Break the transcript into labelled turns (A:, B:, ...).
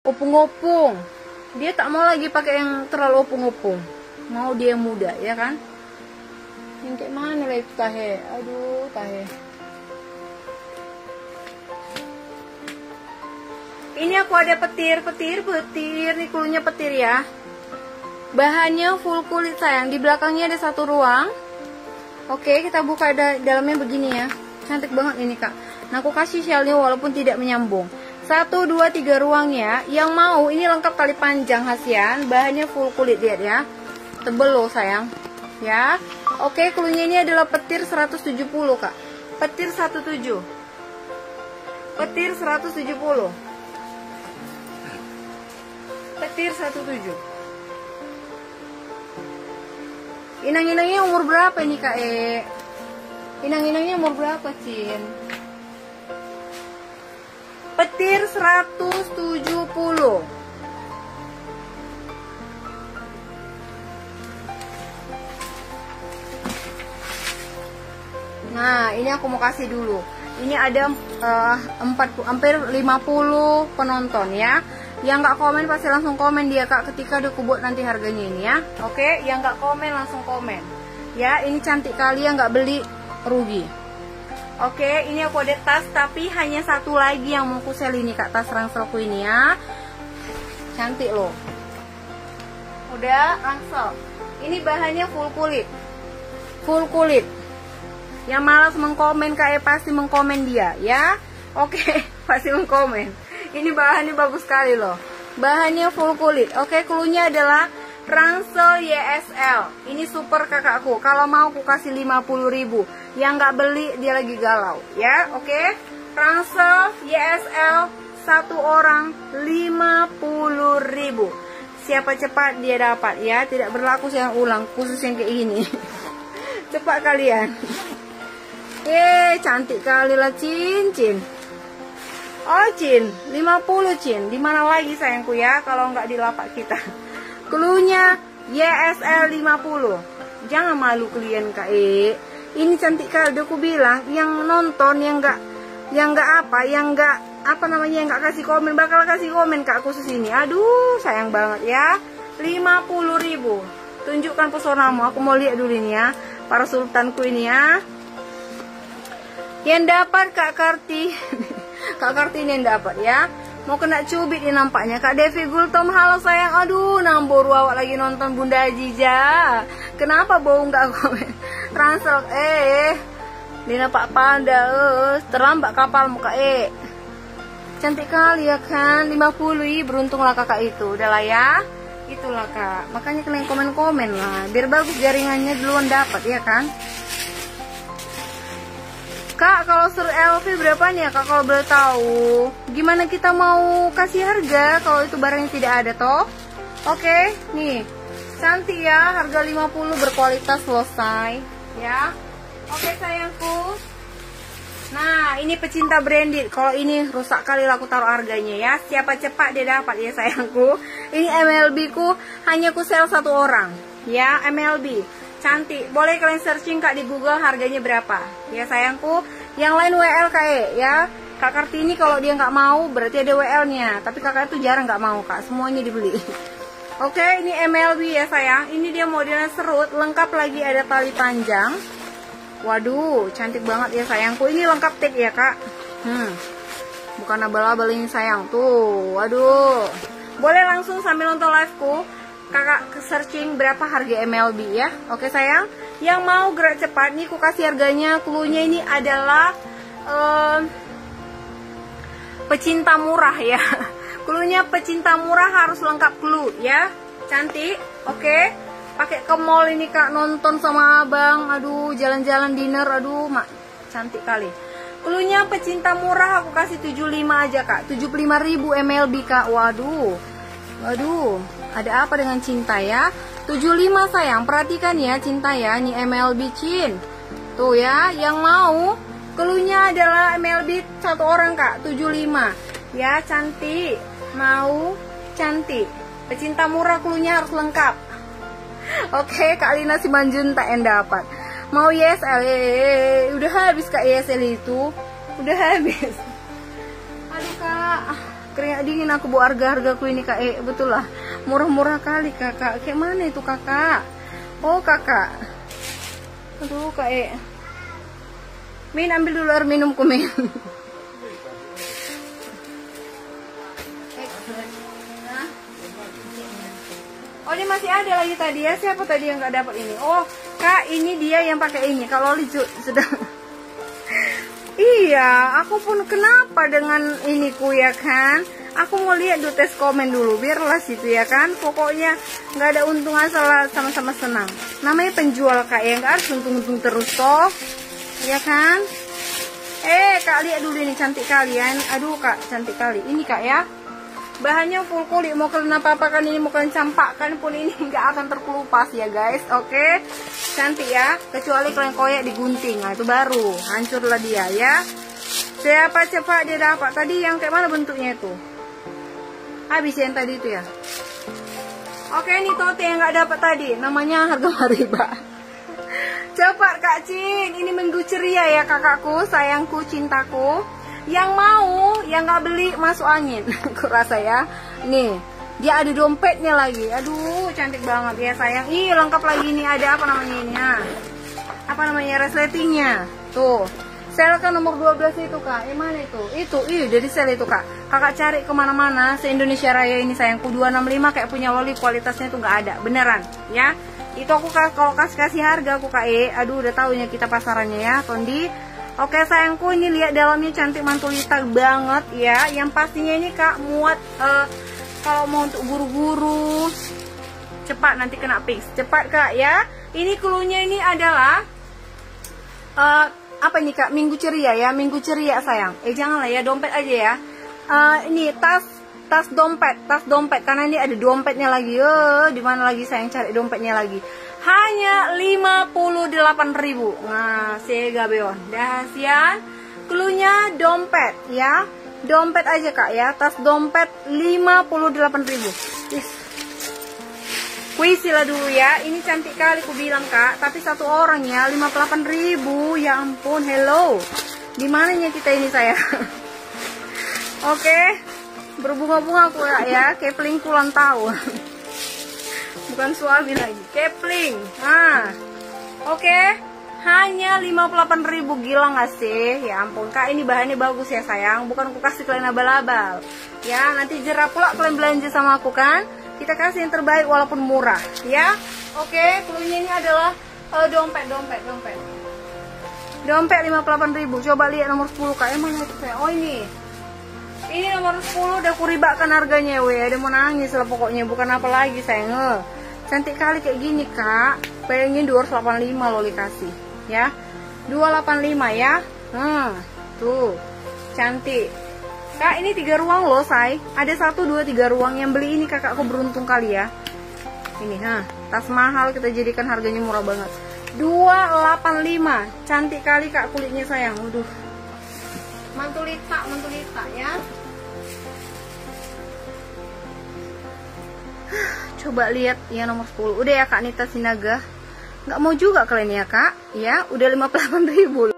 A: opung-opung. Dia tak mau lagi pakai yang terlalu opung-opung. Mau dia yang muda, ya kan? Yang kayak mana lah itu tahe? Aduh, tahe. Ini aku ada petir. Nih kulunya petir ya. Bahannya full kulit sayang. Di belakangnya ada satu ruang. Oke, kita buka dalamnya begini ya. Cantik banget ini kak. Nah aku kasih shellnya walaupun tidak menyambung. 1, 2, 3 ruang ya. Yang mau ini lengkap tali panjang khasian. Bahannya full kulit, lihat ya. Tebel loh sayang. Ya. Oke, kulunya ini adalah petir 170 kak. Petir 17. Petir 170. Petir 17. Inang-inangnya umur berapa ini kak Inang-inangnya umur berapa Cin? Petir 170. Nah ini aku mau kasih dulu. Ini ada hampir 50 penonton ya. Yang nggak komen pasti langsung komen dia kak ketika udah kubut nanti harganya ini ya. Oke, yang nggak komen langsung komen. Ya, ini cantik kali, yang nggak beli rugi. Oke, ini aku ada tas tapi hanya satu lagi yang mau aku sell ini kak, tas rangselku ini ya. Cantik loh. Udah rangsel. Ini bahannya full kulit. Full kulit. Yang malas mengkomen kak pasti mengkomen dia ya. Oke, pasti mengkomen. Ini bahannya bagus sekali loh. Bahannya full kulit. Oke, cluenya adalah ransel YSL. Ini super kakakku. Kalau mau aku kasih 50.000. Yang nggak beli dia lagi galau ya. Oke, ransel YSL satu orang 50.000. Siapa cepat dia dapat ya. Tidak berlaku yang ulang, khusus yang kayak gini. Cepat kalian. Cantik kali lah cincin. Oh Cin, 50 Cin. Dimana lagi sayangku ya kalau nggak di lapak kita. Cluenya YSL 50. Jangan malu kalian kak Ini cantik kali. Udah aku bilang yang nonton yang nggak kasih komen bakal kasih komen kak khusus ini. Aduh sayang banget ya. 50.000. Tunjukkan pesonamu. Aku mau lihat dulu ini ya. Para sultanku ini ya. Yang dapat Kak Karti. Kak Kartini yang dapat ya. Mau kena cubit ini nampaknya. Kak Devi Gultom, halo sayang. Aduh, nambur awak lagi nonton Bunda Aziza. Kenapa bau nggak komen? Ransel Dina Pak Panda terlambat kapal muka Cantik kali ya kan. 50. Beruntunglah kakak itu. Udahlah ya. Itulah kak. Makanya kalian komen-komen lah. Biar bagus jaringannya duluan dapat ya kan. Kak, kalau sur LV berapa nih ya kak kalau boleh tahu? Gimana kita mau kasih harga kalau itu barangnya tidak ada toh? Oke, nih. Cantik ya, harga 50 berkualitas selesai ya. Oke sayangku. Nah, ini pecinta branded. Kalau ini rusak kali lah aku taruh harganya ya. Siapa cepat dia dapat ya sayangku. Ini MLB ku hanya ku sell satu orang ya, MLB. Cantik, boleh kalian searching kak di Google harganya berapa ya sayangku. Yang lain WL kak ya. Kak Kartini kalau dia nggak mau berarti ada WL nya, tapi kakak itu jarang nggak mau kak, semuanya dibeli. Oke, ini MLB ya sayang. Ini dia modelnya serut, lengkap lagi ada tali panjang. Waduh, cantik banget ya sayangku. Ini lengkap tag ya kak. Bukan abal-abal ini sayang tuh. Waduh, boleh langsung sambil nonton liveku kakak searching berapa harga MLB ya. Oke sayang, yang mau gerak cepat nih aku kasih harganya. Cluenya ini adalah pecinta murah ya. Cluenya pecinta murah harus lengkap clue ya. Cantik. Oke, pakai ke mall ini kak, nonton sama abang. Aduh, jalan-jalan dinner. Aduh mak, cantik kali. Cluenya pecinta murah aku kasih 75 aja kak. 75.000 MLB kak. Waduh, ada apa dengan cinta ya? 75 sayang, perhatikan ya cinta ya. Ini MLB Cin. Tuh ya, yang mau cluenya adalah MLB satu orang kak, 75. Ya, cantik. Mau cantik. Pecinta murah cluenya harus lengkap. Oke, Kak Lina Simanjuntak yang dapat. Mau YSL, udah habis kak YSL itu. Udah habis. Aduh kak, keringat dingin aku bawa harga-hargaku ini kak. Betul lah, murah-murah kali kakak. Kayak mana itu kakak? Oh kakak, aduh kak. Min, ambil dulu air minumku Min. Oh ini masih ada lagi tadi ya. Siapa tadi yang nggak dapat ini? Oh kak, ini dia yang pakai ini. Kalau Loli sudah. Iya, aku pun kenapa dengan iniku ya kan? Aku mau lihat dulu tes komen dulu, biarlah situ ya kan. Pokoknya nggak ada untung asal sama-sama senang. Namanya penjual kak ya, nggak harus untung-untung terus toh, ya kan? Kak lihat dulu ini cantik kalian. Aduh kak, cantik kali. Ini kak ya. Bahannya full kulit, mau kalian apa-apa kan ini, mau kalian campakkan pun ini nggak akan terkelupas ya guys. Oke, cantik ya, kecuali kalian koyak digunting, nah itu baru hancurlah dia ya. Siapa cepat dia dapat tadi yang kayak mana bentuknya itu? Habis yang tadi itu ya. Oke, ini tote yang nggak dapat tadi, namanya harga mariba. Cepat kak Cin, ini minggu ceria ya kakakku, sayangku, cintaku. Yang mau, yang nggak beli masuk angin. Aku rasa ya. Nih, dia ada dompetnya lagi. Aduh, cantik banget ya sayang. Ih, lengkap lagi nih, ada apa namanya ini? Apa namanya, resletingnya. Tuh, sel kan nomor 12 itu kak. Yang mana itu? Itu, dari sel itu kak. Kakak cari kemana-mana se-Indonesia Raya ini sayangku. 265 kayak punya Loli, kualitasnya tuh nggak ada. Beneran, ya. Itu aku kalau kasih harga aku kak. Aduh, udah tahunya kita pasarannya ya, Tondi. Oke sayangku, ini lihat dalamnya cantik mantulita banget ya. Yang pastinya ini kak muat kalau mau untuk guru-guru. Cepat nanti kena fix. Cepat kak ya. Ini cluenya ini adalah apa ini kak? Minggu ceria ya, minggu ceria sayang. Janganlah ya, dompet aja ya. Ini tas dompet karena ini ada dompetnya lagi. Di mana lagi sayang cari dompetnya lagi? Hanya 58.000. Nah, sega beon. Dahsian. Cluenya dompet ya. Dompet aja kak ya. Tas dompet 58.000. Yes. Kuisi lah dulu ya. Ini cantik kali ku bilang kak. Tapi satu orang ya 58.000. Ya ampun, hello. Di mananya kita ini saya? Oke. Berbunga-bunga aku ya. Kayak peling ulang tahun. Bukan suami lagi, kepling. Nah, oke, hanya 58.000. Gila nggak sih? Ya ampun kak, ini bahannya bagus ya sayang. Bukan aku kasih kalian abal-abal. Ya, nanti jerah pula kalian belanja sama aku kan. Kita kasih yang terbaik walaupun murah. Ya, oke. Cluenya ini adalah dompet. Dompet 58.000. Coba lihat nomor 10 kak. Emang itu saya. Oh ini. Ini nomor 10 udah kuribakkan harganya weh. Ada mau nangis lah pokoknya. Bukan apa lagi sayang. Cantik kali kayak gini kak. Bayangin 285 Loli kasih ya. 285 ya. Tuh cantik kak. Ini 3 ruang loh say. Ada 1, 2, 3 ruang. Yang beli ini kakakku beruntung kali ya. Ini tas mahal kita jadikan harganya murah banget. 285. Cantik kali kak kulitnya sayang. Waduh, mantulita ya. Coba lihat ya nomor 10. Udah ya kak Nita Sinaga. Nggak mau juga kalian ya kak. Ya udah 58.000.